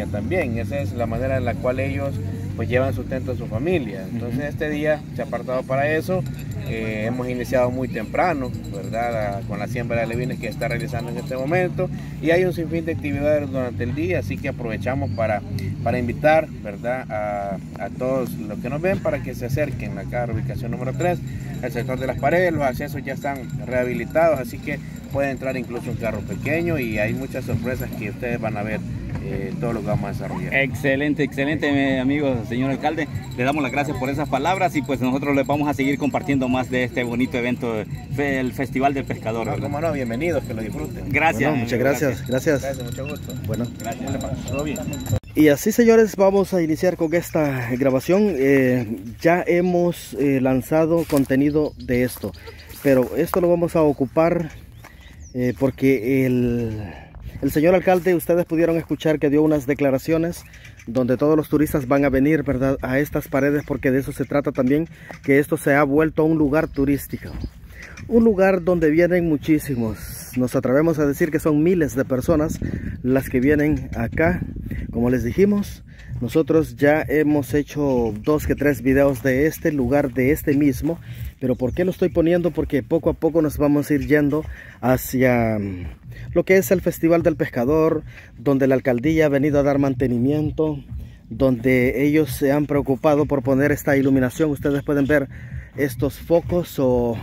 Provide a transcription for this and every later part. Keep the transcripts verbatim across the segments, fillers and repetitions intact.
economía también. Esa es la manera en la cual ellos pues llevan sustento a su familia. Entonces uh-huh. este día se ha apartado para eso. Eh, hemos iniciado muy temprano, ¿verdad? Con la siembra de alevines que está realizando en este momento, y hay un sinfín de actividades durante el día, así que aprovechamos para, para invitar, ¿verdad? A, a todos los que nos ven para que se acerquen acá a la ubicación número tres, el sector de las paredes. Los accesos ya están rehabilitados, así que puede entrar incluso un carro pequeño, y hay muchas sorpresas que ustedes van a ver. Eh, todo lo que vamos a desarrollar. Excelente, excelente, amigo señor alcalde. Le damos las gracias por esas palabras, y pues nosotros les vamos a seguir compartiendo más de este bonito evento, el Festival del Pescador. No, cómo no, bienvenidos, que lo disfruten. Gracias. Bueno, muchas gracias, gracias. Gracias, mucho gusto. Bueno, gracias. Todo bien. Y así, señores, vamos a iniciar con esta grabación. Eh, ya hemos eh, lanzado contenido de esto, pero esto lo vamos a ocupar eh, porque el... El señor alcalde, ustedes pudieron escuchar que dio unas declaraciones donde todos los turistas van a venir, ¿verdad?, a estas paredes, porque de eso se trata también, que esto se ha vuelto un lugar turístico. Un lugar donde vienen muchísimos, nos atrevemos a decir que son miles de personas las que vienen acá. Como les dijimos, nosotros ya hemos hecho dos que tres videos de este lugar, de este mismo. Pero ¿por qué lo estoy poniendo? Porque poco a poco nos vamos a ir yendo hacia lo que es el Festival del Pescador, donde la alcaldía ha venido a dar mantenimiento, donde ellos se han preocupado por poner esta iluminación. Ustedes pueden ver estos focos o,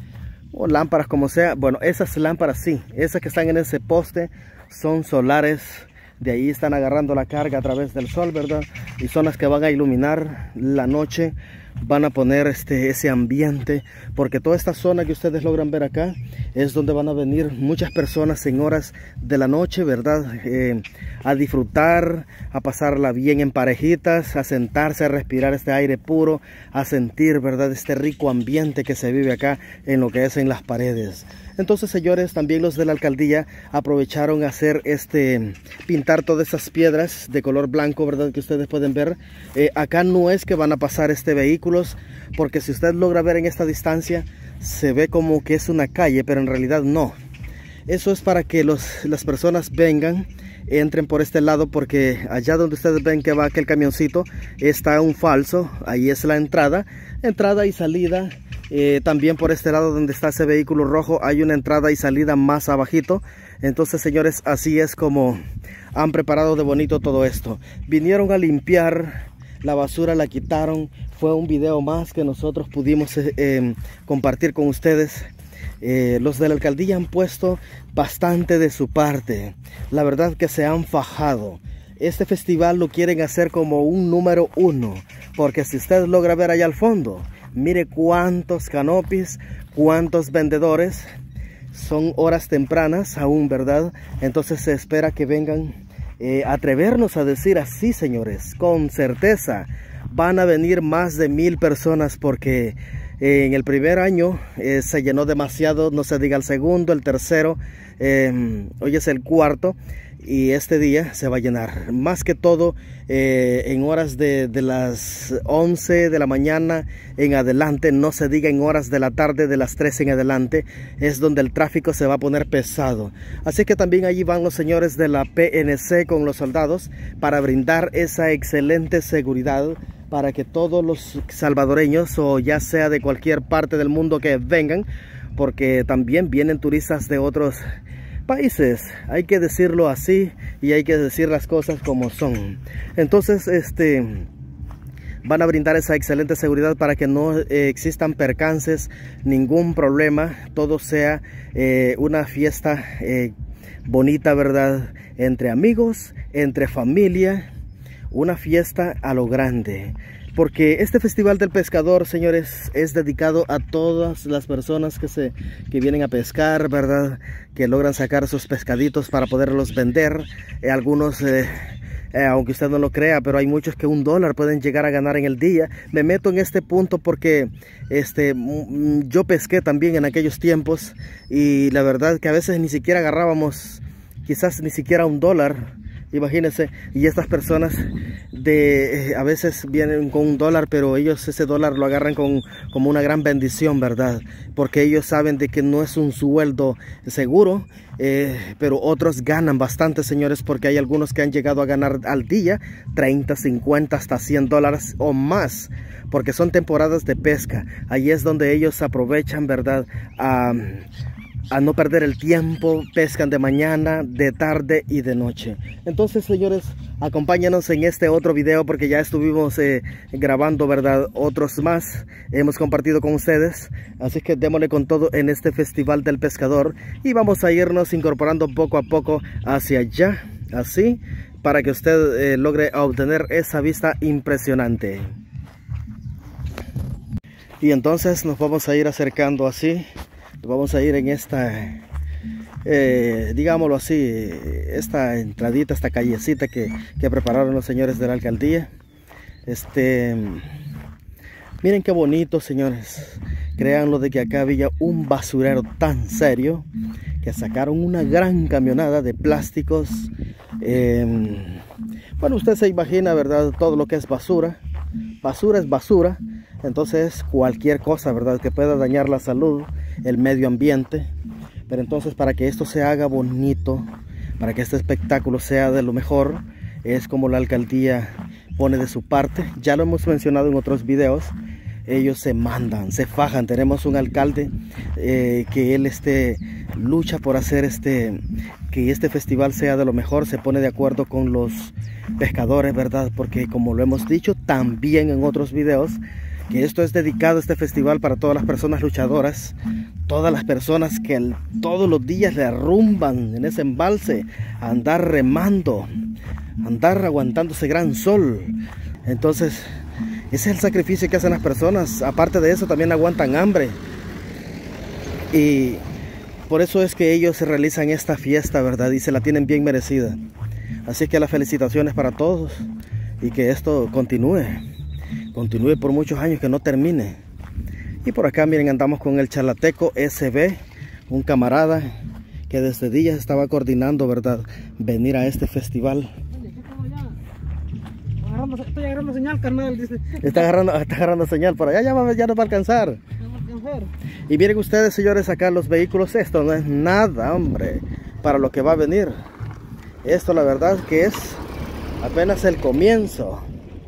o lámparas, como sea. Bueno, esas lámparas sí, esas que están en ese poste son solares. De ahí están agarrando la carga a través del sol, ¿verdad? Y son las que van a iluminar la noche, van a poner este, ese ambiente, porque toda esta zona que ustedes logran ver acá es donde van a venir muchas personas en horas de la noche, ¿verdad? Eh, a disfrutar, a pasarla bien en parejitas, a sentarse, a respirar este aire puro, a sentir, ¿verdad?, este rico ambiente que se vive acá en lo que es en las paredes. Entonces, señores, también los de la alcaldía aprovecharon a hacer este, pintar todas esas piedras de color blanco, ¿verdad?, que ustedes pueden ver. Eh, acá no es que van a pasar este vehículos, porque si usted logra ver en esta distancia, se ve como que es una calle, pero en realidad no. Eso es para que los, las personas vengan, entren por este lado, porque allá donde ustedes ven que va aquel camioncito, está un falso, ahí es la entrada, entrada y salida. Eh, también por este lado donde está ese vehículo rojo hay una entrada y salida más abajito. Entonces, señores, así es como han preparado de bonito todo esto. Vinieron a limpiar, la basura la quitaron. Fue un video más que nosotros pudimos eh, eh, compartir con ustedes. Eh, los de la alcaldía han puesto bastante de su parte. La verdad que se han fajado. Este festival lo quieren hacer como un número uno, porque si usted logra ver allá al fondo, mire cuántos canopis, cuántos vendedores. Son horas tempranas aún, ¿verdad? Entonces se espera que vengan eh, a atrevernos a decir así, señores, con certeza van a venir más de mil personas, porque eh, en el primer año eh, se llenó demasiado, no se diga el segundo, el tercero, eh, hoy es el cuarto. Y este día se va a llenar, más que todo eh, en horas de, de las once de la mañana en adelante, no se diga en horas de la tarde de las tres en adelante, es donde el tráfico se va a poner pesado. Así que también allí van los señores de la P N C con los soldados para brindar esa excelente seguridad, para que todos los salvadoreños, o ya sea de cualquier parte del mundo que vengan, porque también vienen turistas de otros países, hay que decirlo así y hay que decir las cosas como son. Entonces, este van a brindar esa excelente seguridad para que no eh, existan percances, ningún problema, todo sea eh, una fiesta eh, bonita, ¿verdad?, entre amigos, entre familia, una fiesta a lo grande. Porque este Festival del Pescador, señores, es dedicado a todas las personas que, se, que vienen a pescar, ¿verdad?, que logran sacar sus pescaditos para poderlos vender. Eh, algunos, eh, eh, aunque usted no lo crea, pero hay muchos que un dólar pueden llegar a ganar en el día. Me meto en este punto porque este, yo pesqué también en aquellos tiempos, y la verdad que a veces ni siquiera agarrábamos, quizás ni siquiera un dólar. Imagínense, y estas personas de eh, a veces vienen con un dólar, pero ellos ese dólar lo agarran con, como una gran bendición, ¿verdad? Porque ellos saben de que no es un sueldo seguro, eh, pero otros ganan bastante, señores, porque hay algunos que han llegado a ganar al día treinta, cincuenta, hasta cien dólares o más, porque son temporadas de pesca. Ahí es donde ellos aprovechan, ¿verdad? A... a no perder el tiempo, pescan de mañana, de tarde y de noche. Entonces, señores, acompáñanos en este otro video, porque ya estuvimos eh, grabando, ¿verdad? Otros más hemos compartido con ustedes, así que démosle con todo en este Festival del Pescador y vamos a irnos incorporando poco a poco hacia allá, así, para que usted eh, logre obtener esa vista impresionante. Y entonces nos vamos a ir acercando así. Vamos a ir en esta, eh, digámoslo así, esta entradita, esta callecita que, que prepararon los señores de la alcaldía. Este, miren qué bonito, señores. Créanlo de que acá había un basurero tan serio que sacaron una gran camionada de plásticos. Eh, bueno, usted se imagina, ¿verdad? Todo lo que es basura. Basura es basura. Entonces cualquier cosa, ¿verdad?, que pueda dañar la salud, el medio ambiente. Pero entonces, para que esto se haga bonito, para que este espectáculo sea de lo mejor, es como la alcaldía pone de su parte. Ya lo hemos mencionado en otros videos. Ellos se mandan, se fajan. Tenemos un alcalde eh, que él este, lucha por hacer este, que este festival sea de lo mejor. Se pone de acuerdo con los pescadores, ¿verdad? Porque, como lo hemos dicho también en otros videos, que esto es dedicado, este festival, para todas las personas luchadoras, todas las personas que el, todos los días le arrumban en ese embalse, a andar remando, andar aguantando ese gran sol. Entonces, ese es el sacrificio que hacen las personas. Aparte de eso, también aguantan hambre. Y por eso es que ellos realizan esta fiesta, ¿verdad? Y se la tienen bien merecida. Así que las felicitaciones para todos, y que esto continúe. Continúe por muchos años, que no termine. Y por acá, miren, andamos con el Chalateco S B, un camarada que desde días estaba coordinando, ¿verdad?, venir a este festival. Estoy agarrando señal, carnal, dice. Está agarrando, está agarrando señal por allá, ya, va, ya nos va a alcanzar. Y miren ustedes, señores, acá los vehículos, esto no es nada, hombre, para lo que va a venir. Esto, la verdad, que es apenas el comienzo.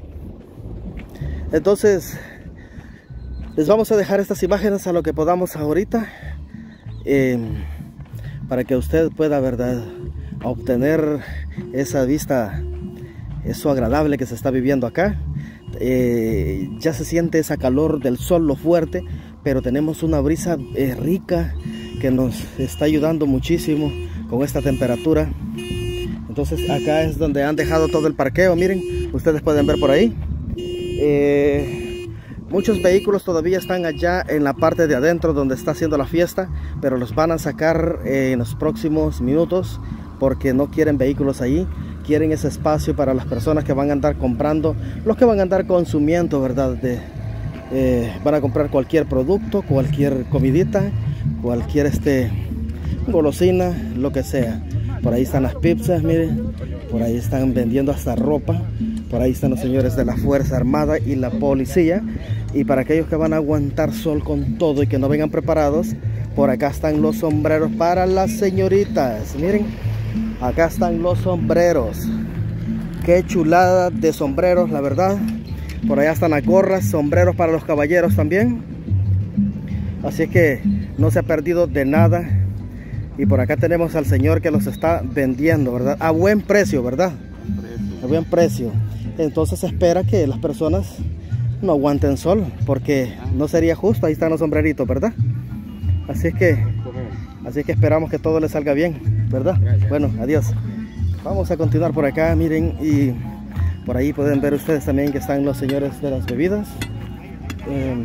Entonces, les vamos a dejar estas imágenes a lo que podamos ahorita, eh, para que usted pueda, ¿verdad?, obtener esa vista, eso agradable que se está viviendo acá. Eh, ya se siente esa calor del sol, lo fuerte, pero tenemos una brisa eh, rica que nos está ayudando muchísimo con esta temperatura. Entonces, acá es donde han dejado todo el parqueo, miren, ustedes pueden ver por ahí. Eh, muchos vehículos todavía están allá en la parte de adentro donde está haciendo la fiesta, pero los van a sacar eh, en los próximos minutos, porque no quieren vehículos allí. Quieren ese espacio para las personas que van a andar comprando, los que van a andar consumiendo, ¿verdad? De, eh, van a comprar cualquier producto, cualquier comidita, cualquier este, golosina, lo que sea. Por ahí están las pizzas, miren, por ahí están vendiendo hasta ropa. Por ahí están los señores de la Fuerza Armada y la policía. Y para aquellos que van a aguantar sol con todo y que no vengan preparados, por acá están los sombreros para las señoritas. Miren, acá están los sombreros. Qué chulada de sombreros, la verdad. Por allá están las gorras, sombreros para los caballeros también. Así que no se ha perdido de nada. Y por acá tenemos al señor que los está vendiendo, ¿verdad? A buen precio, ¿verdad? A buen precio. Entonces se espera que las personas no aguanten sol, porque no sería justo. Ahí están los sombreritos, ¿verdad? Así que, así que esperamos que todo les salga bien, ¿verdad? Bueno, adiós. Vamos a continuar por acá, miren, y por ahí pueden ver ustedes también que están los señores de las bebidas. Eh,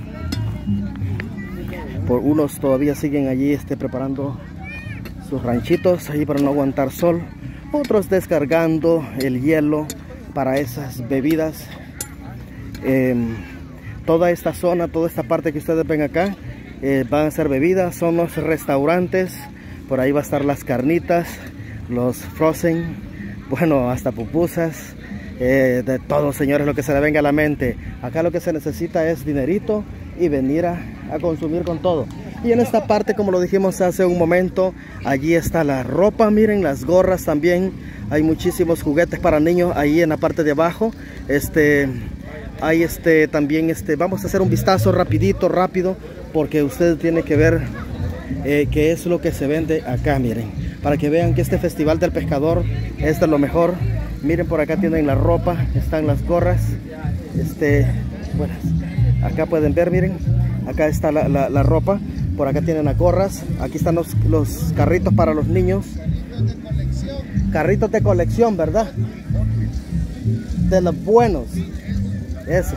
por unos todavía siguen allí este, preparando sus ranchitos ahí para no aguantar sol. Otros descargando el hielo para esas bebidas. Eh, toda esta zona, toda esta parte que ustedes ven acá, eh, van a ser bebidas, son los restaurantes. Por ahí va a estar las carnitas, los frozen, bueno, hasta pupusas, eh, de todo, señores, lo que se le venga a la mente. Acá lo que se necesita es dinerito y venir a, a consumir con todo. Y en esta parte, como lo dijimos hace un momento, allí está la ropa, miren, las gorras también. Hay muchísimos juguetes para niños ahí en la parte de abajo. Este, hay este también, este, vamos a hacer un vistazo rapidito, rápido, porque usted tiene que ver eh, qué es lo que se vende acá, miren. Para que vean que este Festival del Pescador es de lo mejor. Miren, por acá tienen la ropa, están las gorras. Este, bueno, acá pueden ver, miren, acá está la, la, la ropa. Por acá tienen las gorras. Aquí están los, los carritos para los niños. Carritos de colección, ¿verdad? De los buenos. Eso.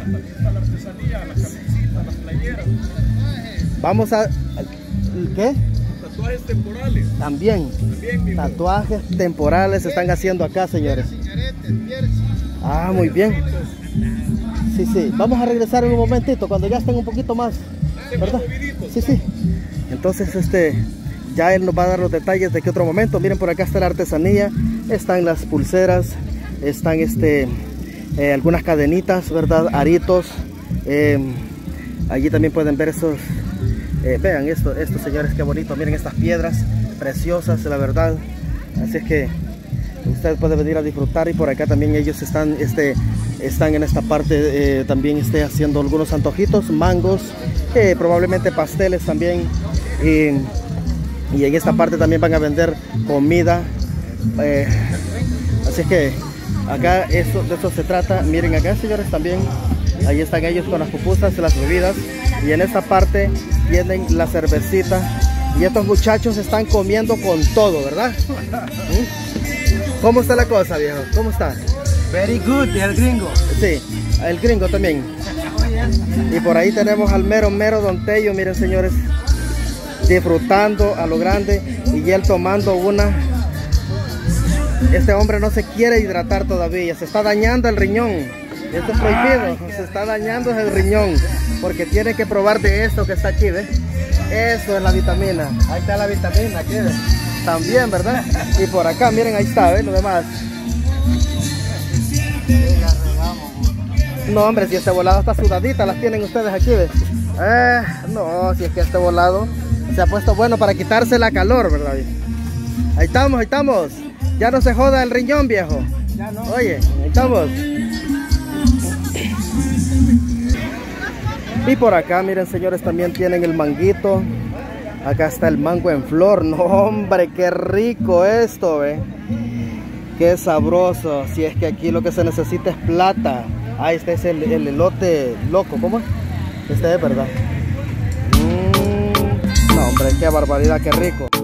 Vamos a... ¿Qué? Tatuajes temporales. También. También tatuajes temporales se están haciendo acá, señores. Ah, muy bien. Sí, sí. Vamos a regresar en un momentito, cuando ya estén un poquito más, ¿verdad? Sí, sí. Entonces, este, ya él nos va a dar los detalles de qué otro momento. Miren, por acá está la artesanía, están las pulseras, están este, eh, algunas cadenitas, ¿verdad? Aritos. Eh, allí también pueden ver esos, eh, vean esto, estos señores, qué bonito. Miren estas piedras preciosas, la verdad. Así es que usted puede venir a disfrutar. Y por acá también ellos están, este, están en esta parte eh, también este, haciendo algunos antojitos, mangos, eh, probablemente pasteles también. Y, y en esta parte también van a vender comida. Eh, así que acá eso, de eso se trata. Miren acá, señores, también ahí están ellos con las pupusas y las bebidas. Y en esta parte tienen la cervecita. Y estos muchachos están comiendo con todo, ¿verdad? ¿Mm? ¿Cómo está la cosa, viejo? ¿Cómo está? Very good, el gringo. Sí, el gringo también. Y por ahí tenemos al mero mero Don Tello, miren, señores, disfrutando a lo grande. Y él tomando una. Este hombre no se quiere hidratar todavía, se está dañando el riñón. Esto es prohibido, se está dañando el riñón, porque tiene que probar de esto que está aquí, ¿ves? Eso es la vitamina. Ahí está la vitamina, aquí, ¿ves? También, ¿verdad? Y por acá, miren, ahí está, ¿ves? Lo demás. No, hombre, si este volado está sudadita, las tienen ustedes aquí, ¿ves? Eh, no, si es que este volado se ha puesto bueno para quitarse la calor, ¿verdad? Ahí estamos, ahí estamos. Ya no se joda el riñón, viejo. Ya no. Oye, ahí estamos. Y por acá, miren, señores, también tienen el manguito. Acá está el mango en flor. No, hombre, qué rico esto, ¿eh? Qué sabroso. Si es que aquí lo que se necesita es plata. Ah, este es el, el elote loco, ¿cómo es? Este es, ¿verdad? Mm, no, hombre, qué barbaridad, qué rico.